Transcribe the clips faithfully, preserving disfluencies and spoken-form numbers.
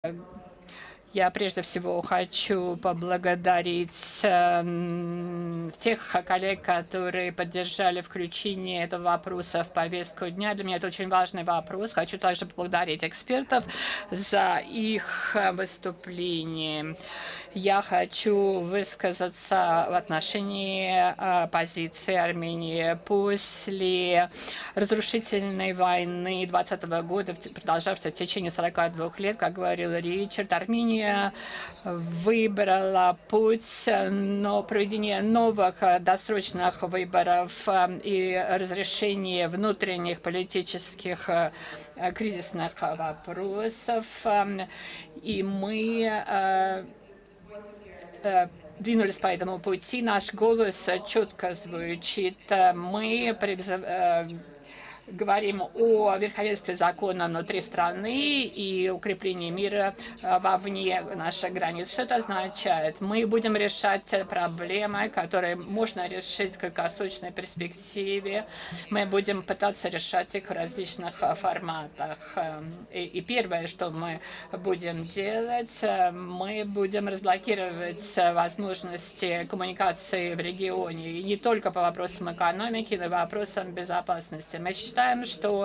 Я прежде всего хочу поблагодарить э, тех коллег, которые поддержали включение этого вопроса в повестку дня. Для меня это очень важный вопрос. Хочу также поблагодарить экспертов за их выступление. Я хочу высказаться в отношении э, позиции Армении после разрушительной войны двадцатого года, продолжавшейся в течение сорока двух лет, как говорил Ричард. Армения выбрала путь, но проведение новых досрочных выборов и разрешение внутренних политических кризисных вопросов. И мы двинулись по этому пути. Наш голос четко звучит. Мы говорим о верховенстве закона внутри страны и укреплении мира вовне наших границ. Что это означает? Мы будем решать проблемы, которые можно решить в краткосрочной перспективе. Мы будем пытаться решать их в различных форматах. И, и первое, что мы будем делать, мы будем разблокировать возможности коммуникации в регионе. И не только по вопросам экономики, но и вопросам безопасности. Мы считаем, что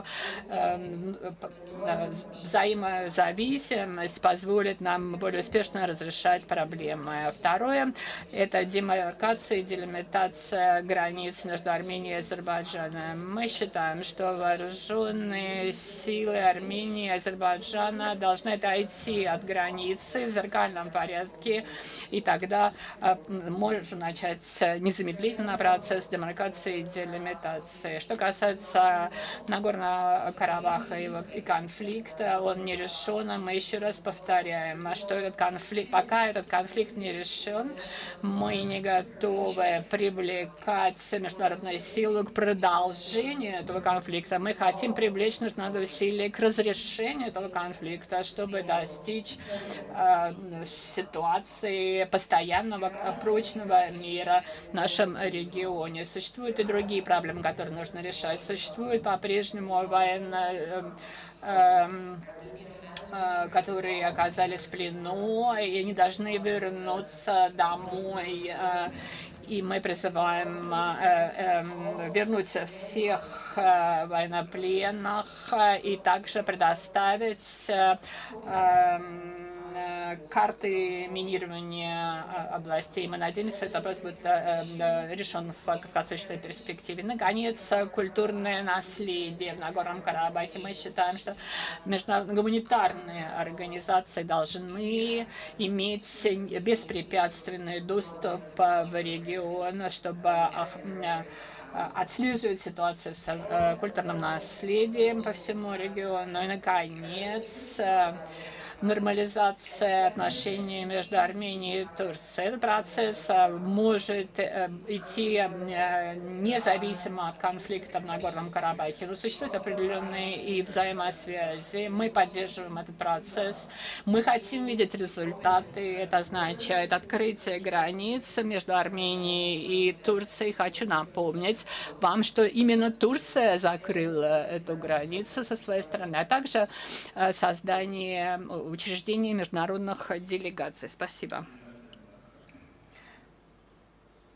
э, взаимозависимость позволит нам более успешно разрешать проблемы. Второе – это демаркация и делимитация границ между Арменией и Азербайджаном. Мы считаем, что вооруженные силы Армении и Азербайджана должны дойти от границы в зеркальном порядке, и тогда э, можно начать незамедлительно процесс демаркации и делимитации. Что касается Нагорного Карабаха и конфликта, он не решен. Мы еще раз повторяем, что этот конфликт, пока этот конфликт не решен, мы не готовы привлекать международные силы к продолжению этого конфликта. Мы хотим привлечь международные усилия к разрешению этого конфликта, чтобы достичь э, ситуации постоянного прочного мира в нашем регионе. Существуют и другие проблемы, которые нужно решать. Существует по-прежнему военная, э, э, которые оказались в плену, и они должны вернуться домой. Э, и мы призываем э, э, вернуть всех э, военнопленных и также предоставить э, э, карты минирования областей. Мы надеемся, что этот вопрос будет решен в краткосрочной перспективе. Наконец, культурное наследие в Нагорном Карабахе. Мы считаем, что международные гуманитарные организации должны иметь беспрепятственный доступ в регион, чтобы отслеживать ситуацию с культурным наследием по всему региону. И, наконец, нормализация отношений между Арменией и Турцией. Этот процесс может идти независимо от конфликта в Нагорном Карабахе. Но существуют определенные и взаимосвязи. Мы поддерживаем этот процесс. Мы хотим видеть результаты. Это означает открытие границ между Арменией и Турцией. Хочу напомнить вам, что именно Турция закрыла эту границу со своей стороны, а также создание учреждений международных делегаций. Спасибо.